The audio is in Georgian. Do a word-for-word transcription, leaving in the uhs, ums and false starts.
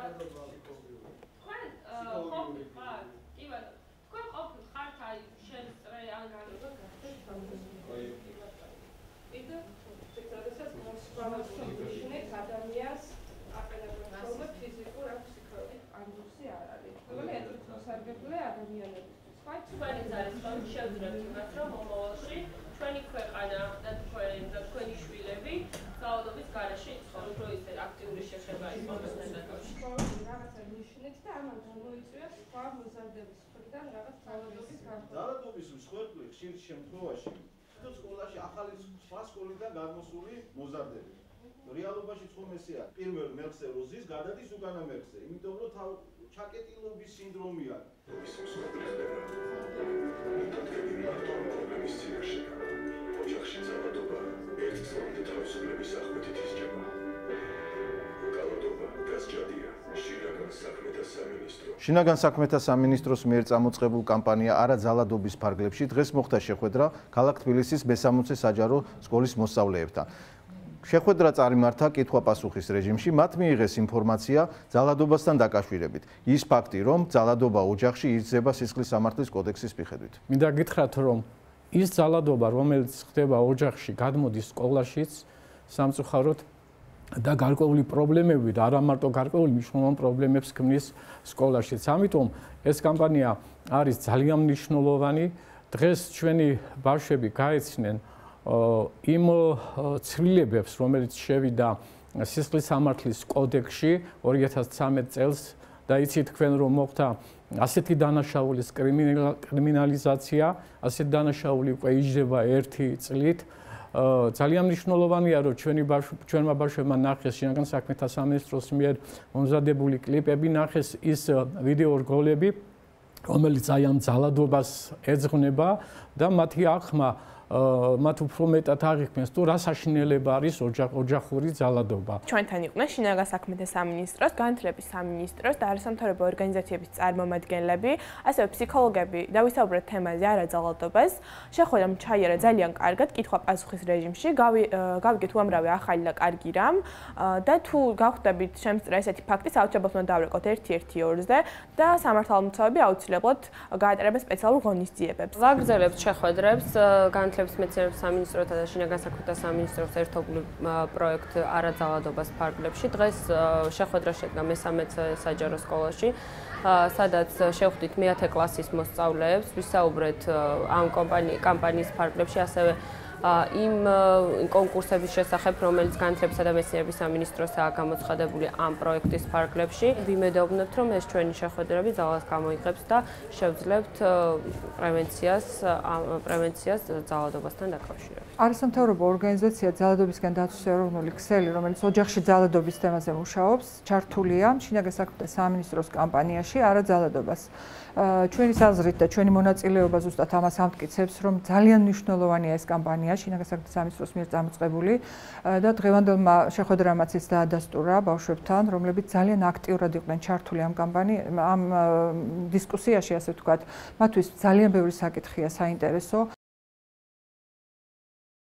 ჩვენი ქვეყანა და თქვენ და თქვენი შვილები ძალადობის გარეშე იცხოვრობენ, უფრო ისე აქტიური შეხება იყოს ნებართვაში. რაღაცა ნიშნით და ამან გამოიწვია სხვა მოზარდების მხრიდან რაღაც ძალადობის განხორციელება. ძალადობის მსხვერპლი ხშირ შემთხვევაში სკოლაში ახალი სხვა სკოლიდან გამოსული მოზარდები. რეალობაში ხომ ესეა. პირველ მეხსე როზის გადადის უკანა მეხსე, იმიტომ რომ თავ ჩაკეტილობის სინდრომი აქვს. ოჯახში ძალადობა ერთ წლამდე თავისუფლების აღკვეთით ისჯება. გალადობა გასჯადია შინაგან საქმეთა სამინისტრო. შინაგან საქმეთა სამინისტროს მიერ წამოწყებულ კამპანია არა ძალადობის ფარგლებში დღეს მოხდა შეხვედრა ქალაქ თბილისის მე სამოცე საჯარო სკოლის მოსწავლეებთან. შეხვედრა წარიმართა კითხვა-პასუხის რეჟიმში, მათ მიიღეს ინფორმაცია ძალადობასთან დაკავშირებით. ის ფაქტი, რომ ძალადობა ოჯახში იზრდება სისხლის სამართლის კოდექსის მიხედვით. მინდა გითხრათ, რომ ის ძალადობა, რომელიც ხდება ოჯახში, გადმოდის სკოლაშიც, სამწუხაროდ და გარკვეული პრობლემები და არა მარტო გარკვეული მნიშვნელოვანი პრობლემებს ქმნის სკოლაშიც. ამიტომ ეს კამპანია არის ძალიან მნიშვნელოვანი. დღეს ჩვენი ბავშვები გაეცნენ იმ ცვლილებებს, რომელიც შევიდა სისხლის სამართლის კოდექსში ორი ათას ცხრამეტ წელს და იცით თქვენ რომ მოხდა ასეთი დანაშაულის კრიმინალიზაცია, ასეთი დანაშაული უკვე იჯდება ერთი წლით. ძალიან მნიშვნელოვანია, რომ ჩვენი ჩვენმა ბავშვებმა ნახეს შინაგან საქმეთა სამინისტროს მიერ მომზადებული კლიპები, ნახეს ის ვიდეო რგოლები, რომელიც აი ამ ძალადობას ეძღვნება და მათი აღქმა მათ უფრო მეტად აღიქმეს თუ რა საშინელება არის ოჯახური ძალადობა. ჩვენთან იყვნენ შინაგან საქმეთა სამინისტროს, განათლებების სამინისტროს და არასამთავრობო ორგანიზაციების წარმომადგენლები, ასევე ფსიქოლოგები და ვისაუბრეთ თემაზე არა ძალადობას. შეხვედრამ ჩაიარა ძალიან კარგად კითხვა-პასუხის რეჟიმში. გავიგეთ უამრავი ახალი და კარგი რამ და თუ გავხდებით შემწრა ესეთი ფაქტი, საოცრებას უნდა დავრეკოთ ერთ-ერთი ორზე და სამართალმცავები აუცილებლად გაატარებენ სპეციალურ ღონისძიებებს. ვაგრძელებთ შეხვედრებს მეცნიერების სამინისტროთა და შინაგან საქმეთა სამინისტროს ერთობლივ პროექტ არა ძალადობას ფარგლებში. დღეს შეხვედრა შედგა მე სამოცე საჯარო სკოლაში, სადაც შევხვდით მეათე კლასის მოსწავლეებს, ვისაუბრეთ ამ კამპანიის ფარგლებში, ასევე იმ კონკურსების შესახებ, რომელიც განათლებისა და მეცნიერების სამინისტროსაა გამოცხადებული ამ პროექტის ფარგლებში. ვიმედოვნებთ, რომ ეს ჩვენი შეხვედრები ძალას გამოიღებს და შევძლებთ პრევენციას პრევენციას ძალადობასთან დაკავშირებით. არასამთავრობო ორგანიზაცია ძალადობისგან დაცვის ეროვნული ქსელი, რომელიც ოჯახში ძალადობის თემაზე მუშაობს, ჩართულია შინაგან საქმეთა სამინისტროს კამპანიაში არა ძალადობას. ჩვენი საზრით და ჩვენი მონაწილეობა ზუსტად ამას ამტკიცებს, რომ ძალიან მნიშვნელოვანია ეს კამპანია შინაგან საქმეთა სამინისტროს მიერ წამოწყებული და დღევანდელმა შეხვედრამაც ის დაადასტურა ბავშვებთან, რომლებიც ძალიან აქტიურად იყვნენ ჩართული ამ კამპანიაში, ამ დისკუსიაში, ასე ვთქვათ, მათთვის ძალიან ბევრი საკითხია საინტერესო.